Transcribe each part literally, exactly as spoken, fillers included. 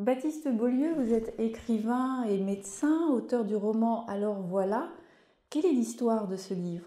Baptiste Beaulieu, vous êtes écrivain et médecin, auteur du roman Alors voilà. Quelle est l'histoire de ce livre?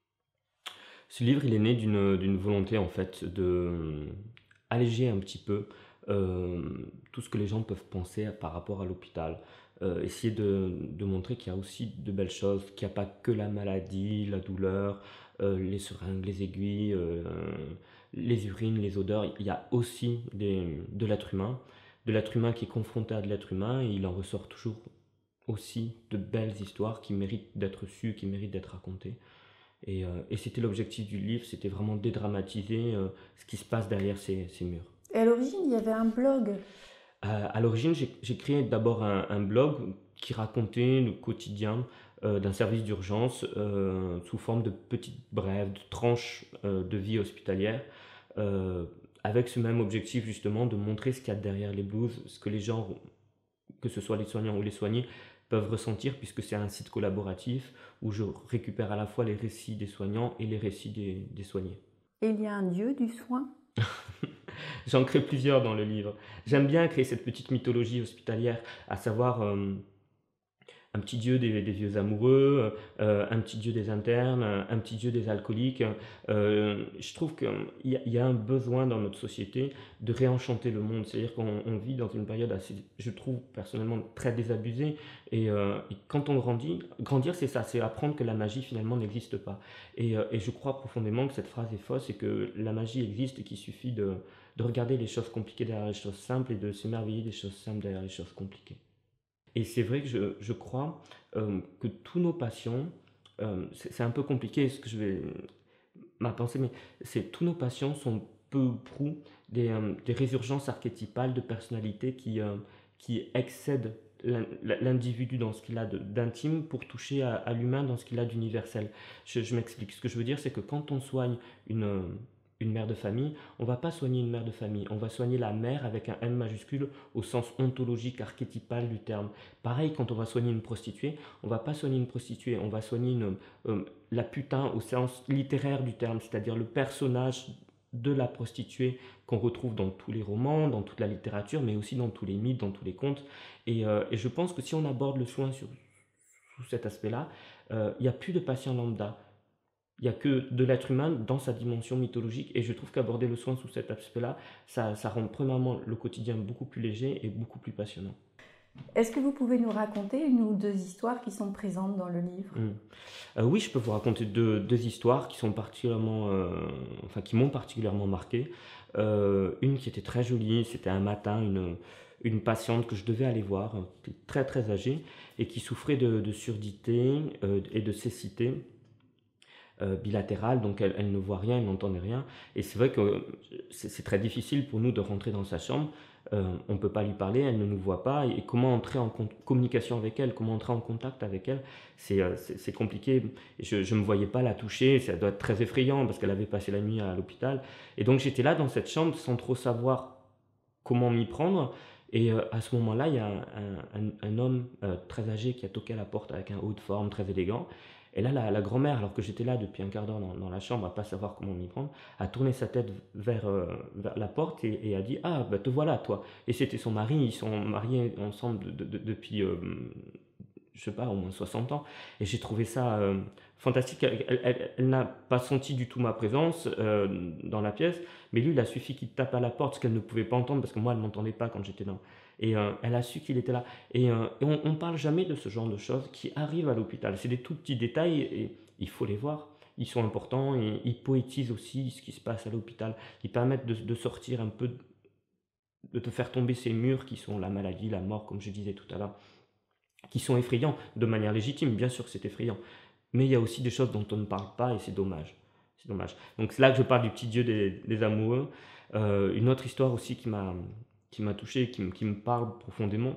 Ce livre, il est né d'une d'une volonté en fait de euh, alléger un petit peu euh, tout ce que les gens peuvent penser par rapport à l'hôpital. Euh, essayer de, de montrer qu'il y a aussi de belles choses, qu'il n'y a pas que la maladie, la douleur, euh, les seringues, les aiguilles, euh, les urines, les odeurs. Il y a aussi des- de l'être humain, de l'être humain qui est confronté à de l'être humain, et il en ressort toujours aussi de belles histoires qui méritent d'être sues, qui méritent d'être racontées. Et, euh, et c'était l'objectif du livre, c'était vraiment dédramatiser euh, ce qui se passe derrière ces, ces murs. Et à l'origine, il y avait un blog. Euh, à l'origine, j'ai j'ai créé d'abord un, un blog qui racontait le quotidien euh, d'un service d'urgence euh, sous forme de petites brèves, de tranches euh, de vie hospitalière, euh, avec ce même objectif justement de montrer ce qu'il y a derrière les blues, ce que les gens, que ce soit les soignants ou les soignés, peuvent ressentir, puisque c'est un site collaboratif où je récupère à la fois les récits des soignants et les récits des, des soignés. Et il y a un dieu du soin. J'en crée plusieurs dans le livre. J'aime bien créer cette petite mythologie hospitalière, à savoir euh, un petit dieu des, des vieux amoureux, euh, un petit dieu des internes, un petit dieu des alcooliques. Euh, je trouve qu'il y, a- il y a un besoin dans notre société de réenchanter le monde. C'est-à-dire qu'on on vit dans une période assez, je trouve personnellement, très désabusée. Et, euh, et quand on grandit, grandir c'est ça, c'est apprendre que la magie finalement n'existe pas. Et, euh, et je crois profondément que cette phrase est fausse et que la magie existe et qu'il suffit de, de regarder les choses compliquées derrière les choses simples et de s'émerveiller des choses simples derrière les choses compliquées. Et c'est vrai que je, je crois euh, que tous nos patients, euh, c'est c'est un peu compliqué ce que je vais, ma pensée, mais c'est tous nos patients sont peu ou prou des, euh, des résurgences archétypales de personnalités qui, euh, qui excèdent l'in- l'individu dans ce qu'il a de- d'intime pour toucher à, à l'humain dans ce qu'il a d'universel. Je, je m'explique. Ce que je veux dire, c'est que quand on soigne une, euh, une mère de famille, on ne va pas soigner une mère de famille, on va soigner la mère avec un M majuscule au sens ontologique, archétypal du terme. Pareil, quand on va soigner une prostituée, on ne va pas soigner une prostituée, on va soigner une, euh, la putain au sens littéraire du terme, c'est-à-dire le personnage de la prostituée qu'on retrouve dans tous les romans, dans toute la littérature, mais aussi dans tous les mythes, dans tous les contes. Et, euh, et je pense que si on aborde le soin sur, sous cet aspect-là, euh, il n'y a plus de patient lambda. Il n'y a que de l'être humain dans sa dimension mythologique. Et je trouve qu'aborder le soin sous cet aspect-là, ça, ça rend premièrement le quotidien beaucoup plus léger et beaucoup plus passionnant. Est-ce que vous pouvez nous raconter une ou deux histoires qui sont présentes dans le livre? Mm. Euh, oui, je peux vous raconter deux, deux histoires qui sont particulièrement, euh, enfin, qui m'ont particulièrement marqué. Euh, une qui était très jolie, c'était un matin, une, une patiente que je devais aller voir, qui était très très âgée et qui souffrait de, de surdité euh, et de cécité euh, bilatérale, donc elle, elle ne voit rien, elle n'entendait rien. Et c'est vrai que c'est c'est très difficile pour nous de rentrer dans sa chambre. Euh, on ne peut pas lui parler, elle ne nous voit pas. Et comment entrer en con- communication avec elle, comment entrer en contact avec elle, c'est euh, c'est- c'est compliqué. Et je ne me voyais pas la toucher, ça doit être très effrayant parce qu'elle avait passé la nuit à l'hôpital. Et donc j'étais là dans cette chambre sans trop savoir comment m'y prendre. Et euh, à ce moment-là, il y a un, un- un homme euh, très âgé qui a toqué à la porte avec un haut de forme très élégant. Et là, la, la grand-mère, alors que j'étais là depuis un quart d'heure dans, dans la chambre à pas savoir comment m'y prendre, a tourné sa tête vers, euh, vers la porte et, et a dit: «Ah, bah te voilà, toi.» Et c'était son mari, ils sont mariés ensemble de- de- de- depuis, euh, je sais pas, au moins soixante ans. Et j'ai trouvé ça euh, fantastique. Elle, elle- elle- elle n'a pas senti du tout ma présence euh, dans la pièce, mais lui, il a suffi qu'il tape à la porte, ce qu'elle ne pouvait pas entendre, parce que moi, elle ne m'entendait pas quand j'étais là. Et euh, elle a su qu'il était là. Et, euh, et on ne parle jamais de ce genre de choses qui arrivent à l'hôpital. C'est des tout petits détails et il faut les voir. Ils sont importants et ils poétisent aussi ce qui se passe à l'hôpital. Ils permettent de, de sortir un peu, de te faire tomber ces murs qui sont la maladie, la mort, comme je disais tout à l'heure, qui sont effrayants de manière légitime. Bien sûr que c'est effrayant. Mais il y a aussi des choses dont on ne parle pas et c'est dommage. C'est dommage. Donc c'est là que je parle du petit Dieu des, des amoureux. Euh, une autre histoire aussi qui m'a qui m'a touché, qui, me- qui me parle profondément.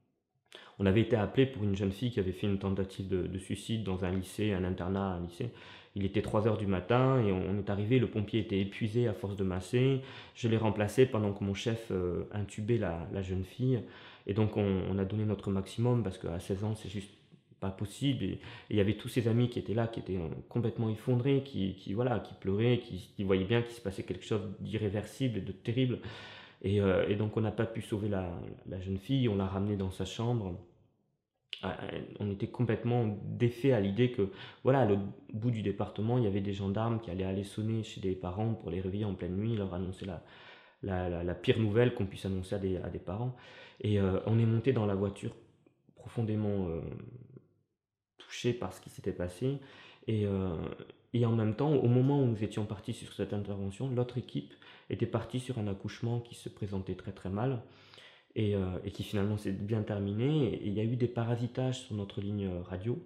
On avait été appelé pour une jeune fille qui avait fait une tentative de, de suicide dans un lycée, un internat, un lycée. Il était trois heures du matin et on, on est arrivé, le pompier était épuisé à force de masser. Je l'ai remplacé pendant que mon chef euh, intubait la, la jeune fille. Et donc on, on a donné notre maximum parce qu'à seize ans, c'est juste pas possible. Et et il y avait tous ses amis qui étaient là, qui étaient euh, complètement effondrés, qui, qui, voilà, qui pleuraient, qui, qui voyaient bien qu'il se passait quelque chose d'irréversible et de terrible. Et, euh, et donc on n'a pas pu sauver la, la jeune fille, on l'a ramenée dans sa chambre. Ah, on était complètement défait à l'idée que, voilà, à l'autre bout du département, il y avait des gendarmes qui allaient aller sonner chez des parents pour les réveiller en pleine nuit, leur annoncer la, la, la- la pire nouvelle qu'on puisse annoncer à des, à des parents. Et euh, on est monté dans la voiture profondément euh, touché par ce qui s'était passé. Et, euh, et en même temps, au moment où nous étions partis sur cette intervention, l'autre équipe était partie sur un accouchement qui se présentait très très mal et, euh, et qui finalement s'est bien terminé. Et il y a eu des parasitages sur notre ligne radio.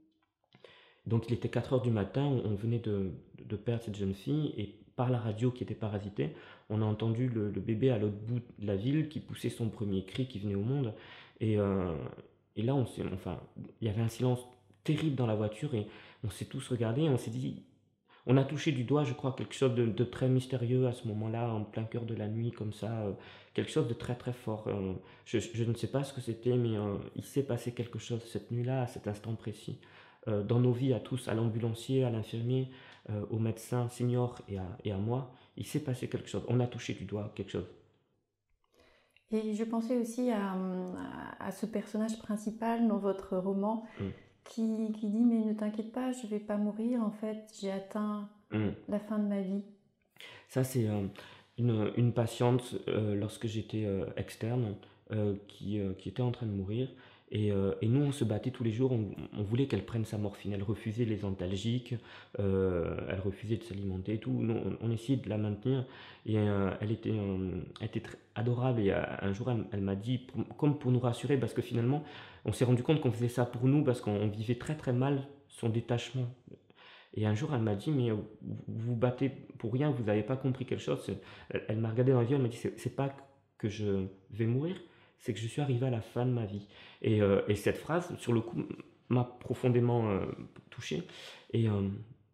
Donc il était quatre heures du matin, on venait de, de perdre cette jeune fille et par la radio qui était parasitée, on a entendu le, le bébé à l'autre bout de la ville qui poussait son premier cri qui venait au monde. Et, euh, et là, on s'est, enfin, il y avait un silence terrible dans la voiture et on s'est tous regardés et on s'est dit, on a touché du doigt, je crois, quelque chose de, de très mystérieux à ce moment-là, en plein cœur de la nuit, comme ça, euh, quelque chose de très très fort. Euh, je, je ne sais pas ce que c'était, mais euh, il s'est passé quelque chose cette nuit-là, à cet instant précis. Euh, dans nos vies à tous, à l'ambulancier, à l'infirmier, euh, au médecin senior et à, et à moi, il s'est passé quelque chose. On a touché du doigt quelque chose. Et je pensais aussi à, à- à ce personnage principal dans votre roman Mm. qui, qui dit mais ne t'inquiète pas, je vais pas mourir, en fait, j'ai atteint Mm. la fin de ma vie. Ça, c'est euh, une, une patiente, euh, lorsque j'étais euh, externe, euh, qui, euh, qui était en train de mourir. Et, euh, et nous, on se battait tous les jours, on, on voulait qu'elle prenne sa morphine. Elle refusait les antalgiques, euh, elle refusait de s'alimenter et tout. Nous, on, on essayait de la maintenir. Et euh, elle était, euh, elle était très adorable. Et euh, un jour, elle, elle m'a dit, pour- comme pour nous rassurer, parce que finalement, on s'est rendu compte qu'on faisait ça pour nous, parce qu'on on vivait très très mal son détachement. Et un jour, elle m'a dit, mais vous vous battez pour rien, vous n'avez pas compris quelque chose. Elle, elle m'a regardé dans les yeux, elle m'a dit, c'est c'est pas que je vais mourir, c'est que je suis arrivé à la fin de ma vie. Et, euh, et cette phrase, sur le coup, m'a profondément euh, touché. Et euh,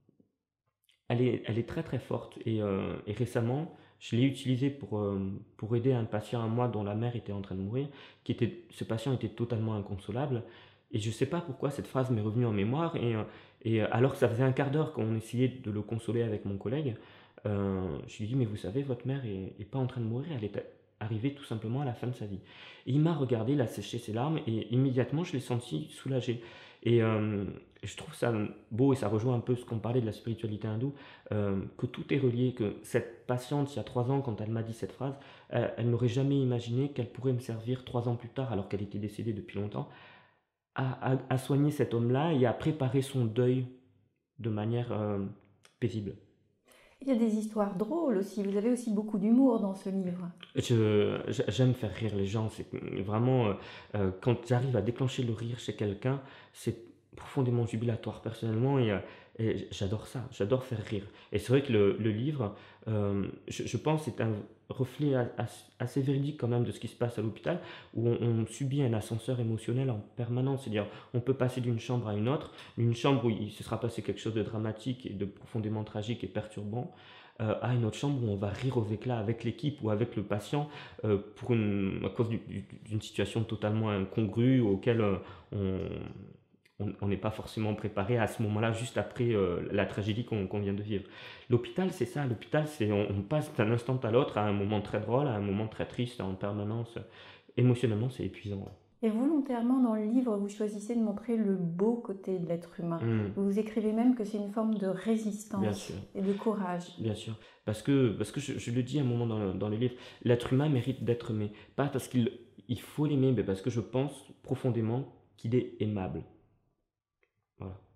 elle est, elle est très très forte. Et, euh, et récemment, je l'ai utilisée pour, euh, pour aider un patient à moi dont la mère était en train de mourir. Qui était, ce patient était totalement inconsolable. Et je ne sais pas pourquoi cette phrase m'est revenue en mémoire. Et, euh, et euh, alors que ça faisait un quart d'heure qu'on essayait de le consoler avec mon collègue, euh, je lui ai dit, mais vous savez, votre mère est, est pas en train de mourir, elle est arrivée tout simplement à la fin de sa vie. Et il m'a regardé, il a séché ses larmes, et immédiatement je l'ai senti soulagé. Et euh, je trouve ça beau, et ça rejoint un peu ce qu'on parlait de la spiritualité hindoue, euh, que tout est relié, que cette patiente, il y a trois ans, quand elle m'a dit cette phrase, elle, elle n'aurait jamais imaginé qu'elle pourrait me servir trois ans plus tard, alors qu'elle était décédée depuis longtemps, à, à- à soigner cet homme-là et à préparer son deuil de manière euh, paisible. Il y a des histoires drôles aussi, vous avez aussi beaucoup d'humour dans ce livre. Je- j'aime faire rire les gens, c'est vraiment, euh, euh, quand j'arrive à déclencher le rire chez quelqu'un, c'est profondément jubilatoire personnellement et, euh, et j'adore ça, j'adore faire rire. Et c'est vrai que le, le livre, euh, je, je pense, c'est un reflet a- as- assez véridique quand même de ce qui se passe à l'hôpital, où on, on subit un ascenseur émotionnel en permanence, c'est-à-dire on peut passer d'une chambre à une autre, une chambre où il se sera passé quelque chose de dramatique et de profondément tragique et perturbant, euh, à une autre chambre où on va rire aux éclats avec l'équipe ou avec le patient euh, pour une, à cause du- du- d'une situation totalement incongrue auquel euh, on on on n'est pas forcément préparé à ce moment-là, juste après euh, la tragédie qu'on qu'on vient de vivre. L'hôpital, c'est ça. L'hôpital, c'est on, on passe d'un instant à l'autre à un moment très drôle, à un moment très triste en permanence. Émotionnellement, c'est épuisant. Et volontairement, dans le livre, vous choisissez de montrer le beau côté de l'être humain. Hmm, Vous écrivez même que c'est une forme de bien résistance sûr. et de courage. Bien sûr, parce que, parce que je, je le dis à un moment dans le, dans le livre, l'être humain mérite d'être aimé. Pas parce qu'il il faut l'aimer, mais parce que je pense profondément qu'il est aimable. Voilà.